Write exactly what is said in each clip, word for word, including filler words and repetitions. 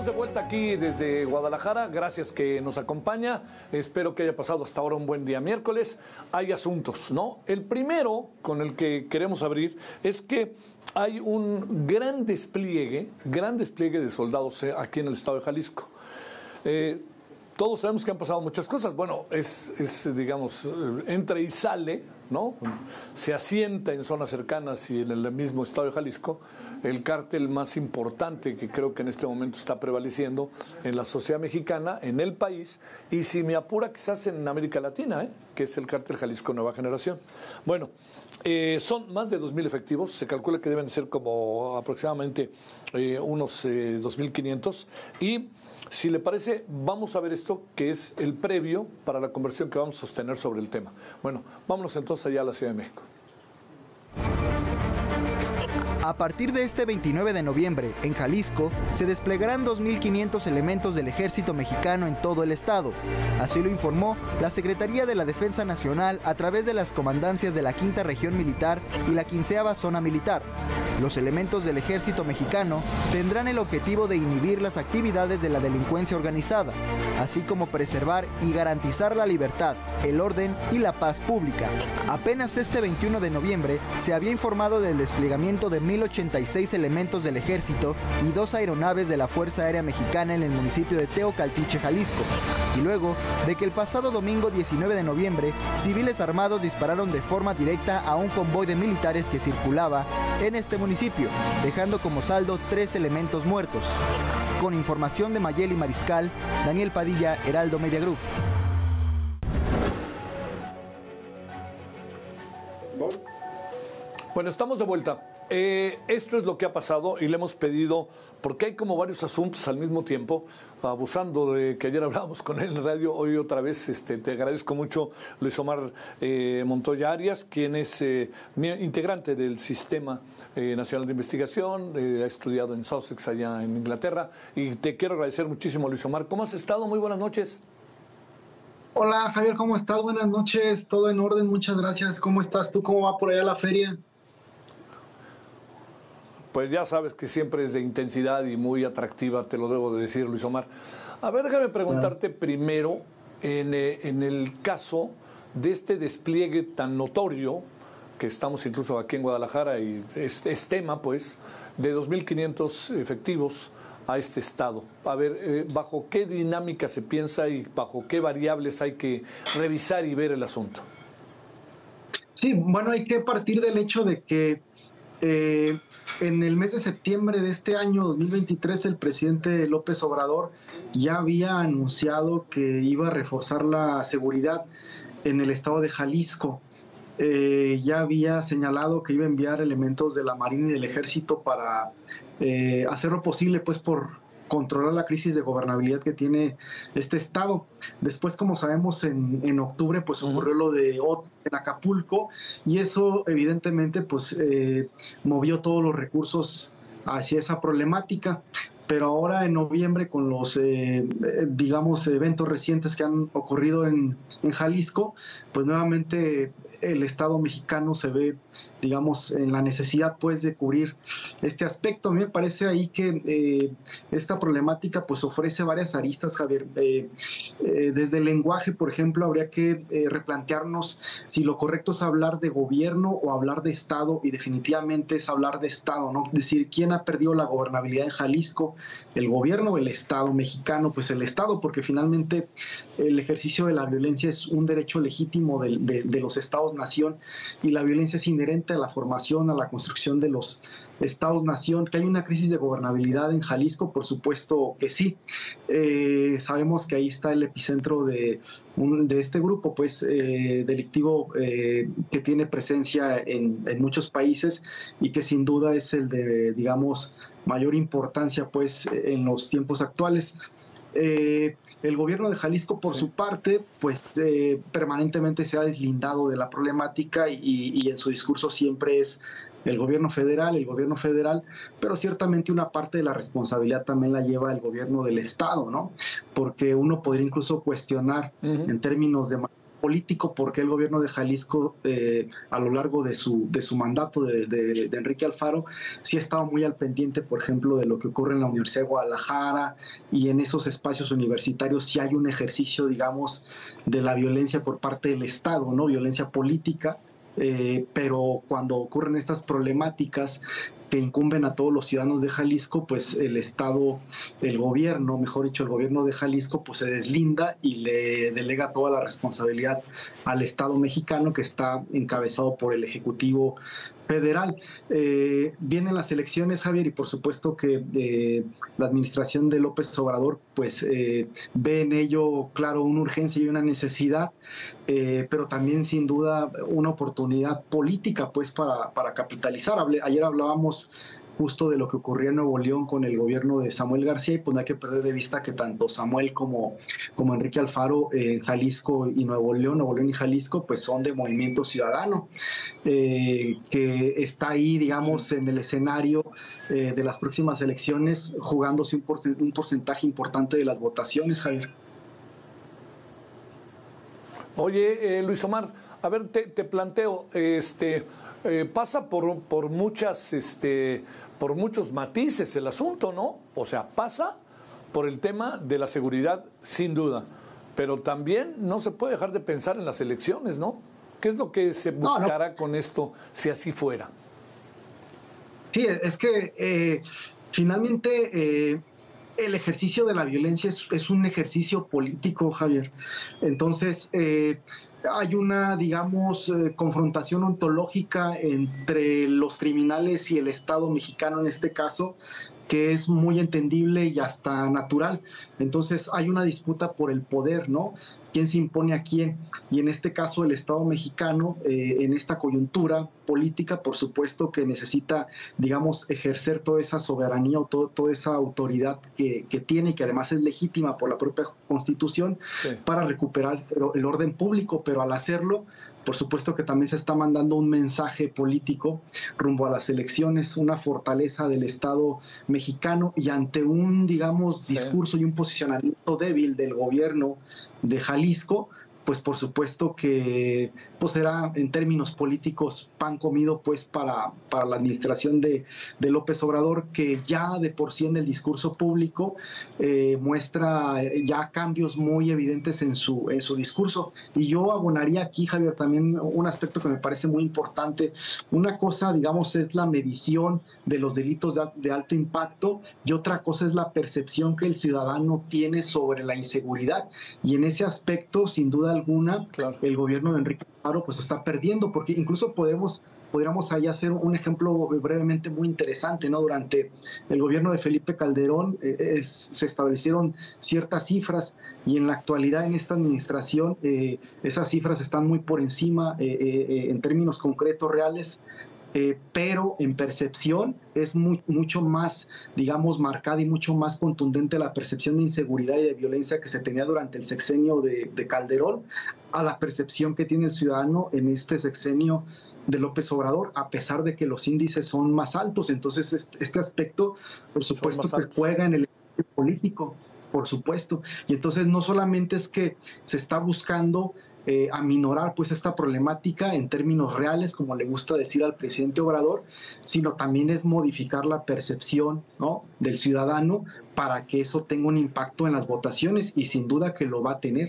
Estamos de vuelta aquí desde Guadalajara, gracias que nos acompaña, espero que haya pasado hasta ahora un buen día miércoles. Hay asuntos, ¿no? El primero con el que queremos abrir es que hay un gran despliegue, gran despliegue de soldados aquí en el estado de Jalisco. Eh, todos sabemos que han pasado muchas cosas, bueno, es, es digamos, entra y sale, ¿no? Se asienta en zonas cercanas y en el mismo estado de Jalisco el cártel más importante que creo que en este momento está prevaleciendo en la sociedad mexicana, en el país, y si me apura quizás en América Latina, ¿eh? Que es el cártel Jalisco Nueva Generación. Bueno, eh, son más de dos mil efectivos, se calcula que deben ser como aproximadamente eh, unos eh, dos mil quinientos, y si le parece, vamos a ver esto que es el previo para la conversación que vamos a sostener sobre el tema. Bueno, vámonos entonces allá a la Ciudad de México. A partir de este veintinueve de noviembre, en Jalisco, se desplegarán dos mil quinientos elementos del ejército mexicano en todo el estado. Así lo informó la Secretaría de la Defensa Nacional a través de las comandancias de la Quinta Región Militar y la Quinceava Zona Militar. Los elementos del ejército mexicano tendrán el objetivo de inhibir las actividades de la delincuencia organizada, así como preservar y garantizar la libertad, el orden y la paz pública. Apenas este veintiuno de noviembre se había informado del desplegamiento de mil ochenta y seis elementos del ejército y dos aeronaves de la Fuerza Aérea Mexicana en el municipio de Teocaltiche, Jalisco. Y luego de que el pasado domingo diecinueve de noviembre, civiles armados dispararon de forma directa a un convoy de militares que circulaba en este municipio, dejando como saldo tres elementos muertos. Con información de Mayeli Mariscal, Daniel Padilla, Heraldo Media Group. Bueno, estamos de vuelta. Eh, esto es lo que ha pasado y le hemos pedido, porque hay como varios asuntos al mismo tiempo, abusando de que ayer hablábamos con él en radio, hoy otra vez, este, te agradezco mucho, Luis Omar eh, Montoya Arias, quien es eh, integrante del Sistema eh, Nacional de Investigación, eh, ha estudiado en Sussex, allá en Inglaterra, y te quiero agradecer muchísimo, Luis Omar. ¿Cómo has estado? Muy buenas noches. Hola, Javier, ¿cómo estás? Buenas noches, todo en orden, muchas gracias. ¿Cómo estás tú? ¿Cómo va por allá la feria? Pues ya sabes que siempre es de intensidad y muy atractiva, te lo debo de decir, Luis Omar. A ver, déjame preguntarte claro. primero, en, eh, en el caso de este despliegue tan notorio, que estamos incluso aquí en Guadalajara, y es, es tema, pues, de dos mil quinientos efectivos a este estado. A ver, eh, ¿bajo qué dinámica se piensa y bajo qué variables hay que revisar y ver el asunto? Sí, bueno, hay que partir del hecho de que Eh, en el mes de septiembre de este año dos mil veintitrés el presidente López Obrador ya había anunciado que iba a reforzar la seguridad en el estado de Jalisco. Eh, ya había señalado que iba a enviar elementos de la Marina y del Ejército para eh, hacer lo posible pues por controlar la crisis de gobernabilidad que tiene este estado. Después, como sabemos, en, en octubre pues ocurrió lo de Otis en Acapulco y eso evidentemente pues eh, movió todos los recursos hacia esa problemática. Pero ahora en noviembre, con los, eh, digamos, eventos recientes que han ocurrido en, en Jalisco, pues nuevamente el Estado mexicano se ve, digamos, en la necesidad pues de cubrir este aspecto. A mí me parece ahí que eh, esta problemática pues ofrece varias aristas, Javier. Eh, eh, desde el lenguaje, por ejemplo, habría que eh, replantearnos si lo correcto es hablar de gobierno o hablar de Estado, y definitivamente es hablar de Estado, ¿no? Es decir, ¿quién ha perdido la gobernabilidad en Jalisco? ¿El gobierno o el Estado mexicano? Pues el Estado, porque finalmente el ejercicio de la violencia es un derecho legítimo de, de, de los Estados-nación, y la violencia es inherente a la formación, a la construcción de los Estados-nación. ¿Que hay una crisis de gobernabilidad en Jalisco? Por supuesto que sí. Eh, sabemos que ahí está el epicentro de, un, de este grupo pues eh, delictivo eh, que tiene presencia en, en muchos países y que sin duda es el de, digamos, mayor importancia pues en los tiempos actuales. Eh, el gobierno de Jalisco, por sí. su parte, pues eh, permanentemente se ha deslindado de la problemática y, y en su discurso siempre es el gobierno federal, el gobierno federal, pero ciertamente una parte de la responsabilidad también la lleva el gobierno del Estado, ¿no? Porque uno podría incluso cuestionar uh-huh. en términos de político, porque el gobierno de Jalisco eh, a lo largo de su, de su mandato de, de, de Enrique Alfaro sí ha estado muy al pendiente, por ejemplo, de lo que ocurre en la Universidad de Guadalajara, y en esos espacios universitarios sí hay un ejercicio, digamos, de la violencia por parte del Estado, ¿no? Violencia política. Eh, pero cuando ocurren estas problemáticas que incumben a todos los ciudadanos de Jalisco, pues el Estado, el gobierno, mejor dicho, el gobierno de Jalisco, pues se deslinda y le delega toda la responsabilidad al Estado mexicano, que está encabezado por el Ejecutivo Federal. Eh, vienen las elecciones, Javier, y por supuesto que eh, la administración de López Obrador pues eh, ve en ello, claro, una urgencia y una necesidad, eh, pero también sin duda una oportunidad política pues para, para capitalizar. Hablé, ayer hablábamos justo de lo que ocurría en Nuevo León con el gobierno de Samuel García, y pues no hay que perder de vista que tanto Samuel como, como Enrique Alfaro en eh, Jalisco y Nuevo León, Nuevo León y Jalisco, pues son de Movimiento Ciudadano, eh, que está ahí, digamos, sí, en el escenario eh, de las próximas elecciones, jugándose un, porcent un porcentaje importante de las votaciones, Javier. Oye, eh, Luis Omar, a ver, te, te planteo, este, eh, pasa por, por muchas, este, por muchos matices el asunto, ¿no? O sea, pasa por el tema de la seguridad, sin duda, pero también no se puede dejar de pensar en las elecciones, ¿no? ¿Qué es lo que se buscará no, no. con esto, si así fuera? Sí, es que eh, finalmente eh, el ejercicio de la violencia es, es un ejercicio político, Javier. Entonces, eh, hay una, digamos, eh, confrontación ontológica entre los criminales y el Estado mexicano en este caso, que es muy entendible y hasta natural. Entonces hay una disputa por el poder, ¿no? ¿Quién se impone a quién? Y en este caso el Estado mexicano, eh, en esta coyuntura política, por supuesto que necesita, digamos, ejercer toda esa soberanía o todo, toda esa autoridad que, que tiene y que además es legítima por la propia Constitución, sí, para recuperar el orden público, pero al hacerlo, por supuesto que también se está mandando un mensaje político rumbo a las elecciones, una fortaleza del Estado mexicano, y ante un, digamos, discurso sí. y un posicionamiento débil del gobierno de Jalisco, pues por supuesto que pues será en términos políticos pan comido pues para, para la administración de, de López Obrador, que ya de por sí en el discurso público eh, muestra ya cambios muy evidentes en su, en su discurso. Y yo abonaría aquí, Javier, también un aspecto que me parece muy importante. Una cosa, digamos, es la medición de los delitos de, de alto impacto, y otra cosa es la percepción que el ciudadano tiene sobre la inseguridad. Y en ese aspecto, sin duda alguna, claro, el gobierno de Enrique Alfaro pues está perdiendo, porque incluso podemos, podríamos ahí hacer un ejemplo brevemente muy interesante, ¿no? Durante el gobierno de Felipe Calderón eh, es, se establecieron ciertas cifras, y en la actualidad en esta administración eh, esas cifras están muy por encima eh, eh, en términos concretos, reales, Eh, pero en percepción es muy, mucho más, digamos, marcada y mucho más contundente la percepción de inseguridad y de violencia que se tenía durante el sexenio de, de Calderón a la percepción que tiene el ciudadano en este sexenio de López Obrador, a pesar de que los índices son más altos. Entonces, este, este aspecto, por supuesto, que juega en el ejercicio político, por supuesto. Y entonces no solamente es que se está buscando Eh, aminorar pues esta problemática en términos reales, como le gusta decir al presidente Obrador, sino también es modificar la percepción, ¿no?, del ciudadano para que eso tenga un impacto en las votaciones, y sin duda que lo va a tener.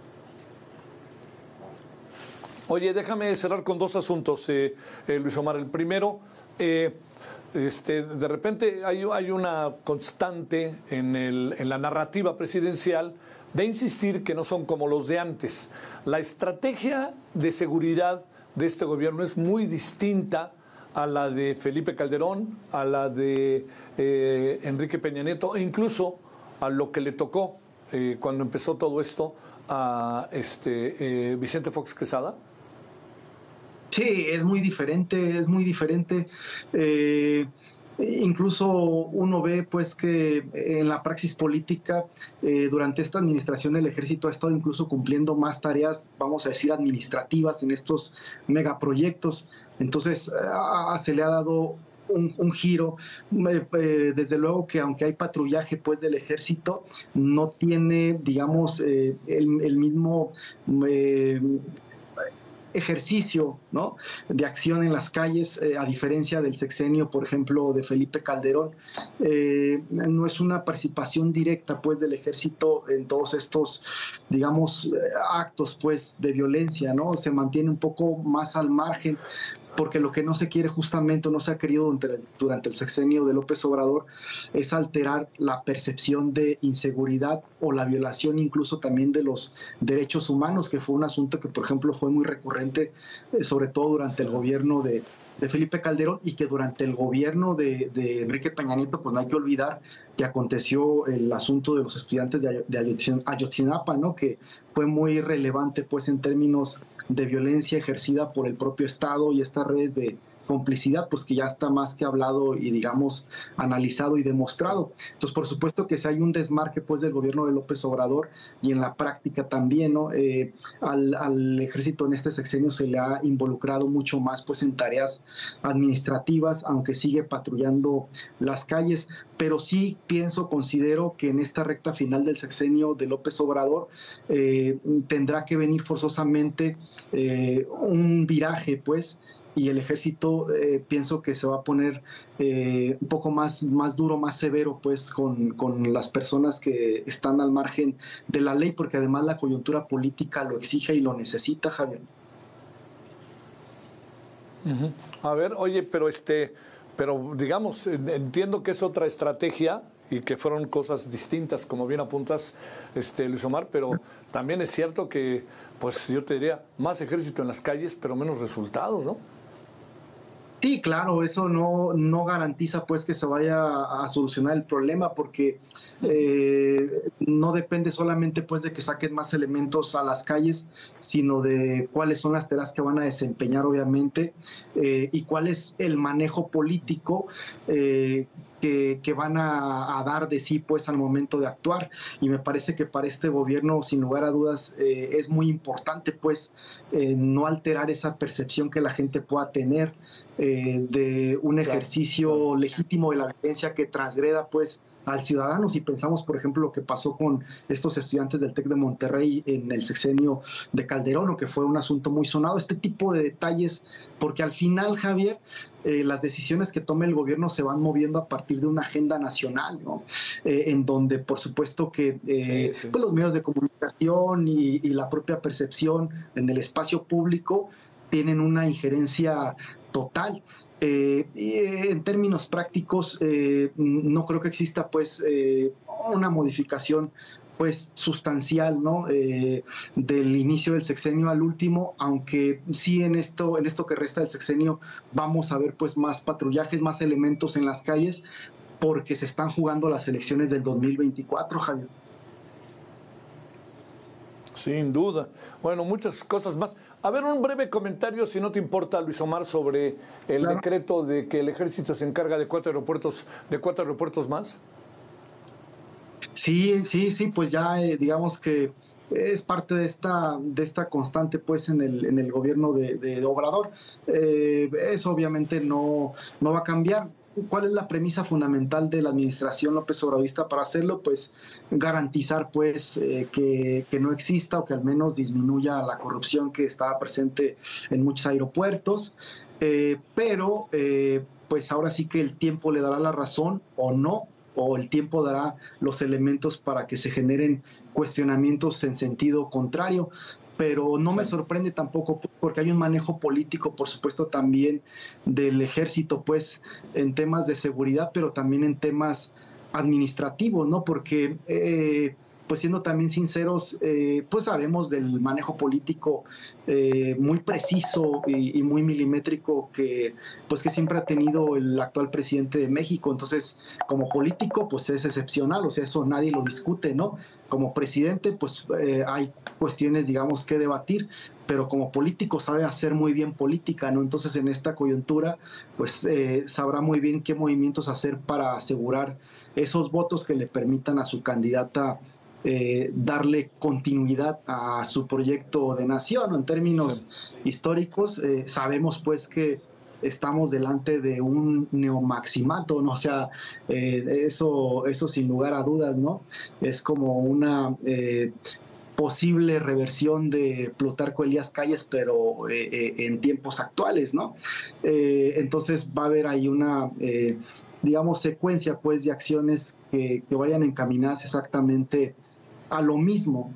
Oye, déjame cerrar con dos asuntos, eh, eh, Luis Omar. El primero, eh, este, de repente hay, hay una constante en, el, en la narrativa presidencial de insistir que no son como los de antes. La estrategia de seguridad de este gobierno es muy distinta a la de Felipe Calderón, a la de eh, Enrique Peña Nieto, e incluso a lo que le tocó eh, cuando empezó todo esto a este, eh, Vicente Fox Quesada. Sí, es muy diferente, es muy diferente. Eh... Incluso uno ve pues que en la praxis política eh, durante esta administración el ejército ha estado incluso cumpliendo más tareas, vamos a decir, administrativas en estos megaproyectos. Entonces a, a, se le ha dado un, un giro. Eh, eh, desde luego que aunque hay patrullaje pues del ejército, no tiene, digamos, eh, el, el mismo eh, ejercicio, ¿no?, de acción en las calles, eh, a diferencia del sexenio, por ejemplo, de Felipe Calderón. Eh, no es una participación directa pues del ejército en todos estos, digamos, actos pues de violencia, ¿no? Se mantiene un poco más al margen, porque lo que no se quiere justamente, no se ha querido durante, durante el sexenio de López Obrador, es alterar la percepción de inseguridad o la violación incluso también de los derechos humanos, que fue un asunto que, por ejemplo, fue muy recurrente, eh, sobre todo durante el gobierno de, de Felipe Calderón, y que durante el gobierno de, de Enrique Peña Nieto, pues no hay que olvidar que aconteció el asunto de los estudiantes de, de Ayotzinapa, ¿no?, que fue muy relevante pues en términos de violencia ejercida por el propio Estado y estas redes de complicidad, pues que ya está más que hablado y, digamos, analizado y demostrado. Entonces, por supuesto que si hay un desmarque pues del gobierno de López Obrador, y en la práctica también, ¿no? Eh, al, al ejército en este sexenio se le ha involucrado mucho más pues en tareas administrativas, aunque sigue patrullando las calles, pero sí pienso, considero que en esta recta final del sexenio de López Obrador eh, tendrá que venir forzosamente eh, un viraje, pues, y el ejército eh, pienso que se va a poner eh, un poco más, más duro, más severo pues con, con las personas que están al margen de la ley, porque además la coyuntura política lo exige y lo necesita, Javier. Uh-huh. A ver, oye, pero este, pero digamos, entiendo que es otra estrategia y que fueron cosas distintas, como bien apuntas, este, Luis Omar, pero también es cierto que, pues yo te diría, más ejército en las calles, pero menos resultados, ¿no? Sí, claro, eso no, no garantiza pues que se vaya a solucionar el problema, porque eh, no depende solamente pues de que saquen más elementos a las calles, sino de cuáles son las tareas que van a desempeñar obviamente, eh, y cuál es el manejo político eh, que, que van a, a dar de sí pues al momento de actuar. Y me parece que para este gobierno, sin lugar a dudas, eh, es muy importante pues eh, no alterar esa percepción que la gente pueda tener Eh, de un ejercicio claro, claro. legítimo de la violencia que transgreda pues al ciudadano. Si pensamos, por ejemplo, lo que pasó con estos estudiantes del TEC de Monterrey en el sexenio de Calderón, o que fue un asunto muy sonado, este tipo de detalles, porque al final, Javier, eh, las decisiones que tome el gobierno se van moviendo a partir de una agenda nacional, ¿no? Eh, en donde, por supuesto, que eh, sí, sí. Pues los medios de comunicación y, y la propia percepción en el espacio público tienen una injerencia total. Eh, y en términos prácticos, eh, no creo que exista pues eh, una modificación pues sustancial, ¿no? Eh, del inicio del sexenio al último, aunque sí en esto, en esto que resta del sexenio vamos a ver pues más patrullajes, más elementos en las calles, porque se están jugando las elecciones del dos mil veinticuatro, Javier. Sin duda. Bueno, muchas cosas más. A ver, un breve comentario, si no te importa, Luis Omar, sobre el claro. decreto de que el ejército se encarga de cuatro aeropuertos, de cuatro aeropuertos más. Sí, sí, sí, pues ya eh, digamos que es parte de esta, de esta constante pues en el, en el gobierno de, de Obrador. Eh, eso obviamente no, no va a cambiar. ¿Cuál es la premisa fundamental de la administración López Obradorista para hacerlo? Pues garantizar pues eh, que, que no exista, o que al menos disminuya la corrupción que estaba presente en muchos aeropuertos, eh, pero eh, pues ahora sí que el tiempo le dará la razón o no, o el tiempo dará los elementos para que se generen cuestionamientos en sentido contrario. Pero no sí. me sorprende tampoco, porque hay un manejo político, por supuesto, también del ejército, pues, en temas de seguridad, pero también en temas administrativos, ¿no? Porque, eh, pues, siendo también sinceros, eh, pues sabemos del manejo político eh, muy preciso y, y muy milimétrico que, pues, que siempre ha tenido el actual presidente de México. Entonces, como político, pues, es excepcional, o sea, eso nadie lo discute, ¿no? Como presidente, pues eh, hay cuestiones, digamos, que debatir, pero como político sabe hacer muy bien política, ¿no? Entonces, en esta coyuntura, pues eh, sabrá muy bien qué movimientos hacer para asegurar esos votos que le permitan a su candidata eh, darle continuidad a su proyecto de nación, ¿no? En términos sí. históricos, eh, sabemos pues que estamos delante de un neomaximato, ¿no? O sea, eh, eso, eso sin lugar a dudas, ¿no? Es como una eh, posible reversión de Plutarco Elías Calles, pero eh, eh, en tiempos actuales, ¿no? Eh, entonces va a haber ahí una, eh, digamos, secuencia, pues, de acciones que, que vayan encaminadas exactamente a lo mismo.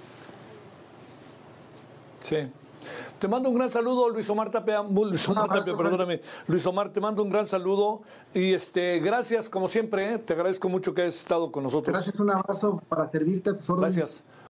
Sí. Te mando un gran saludo, Luis Omar Tapia, Luis Omar Tapia, perdóname. Luis Omar, te mando un gran saludo y este, gracias como siempre, ¿eh? Te agradezco mucho que hayas estado con nosotros. Gracias, un abrazo para servirte a tus órdenes. Gracias.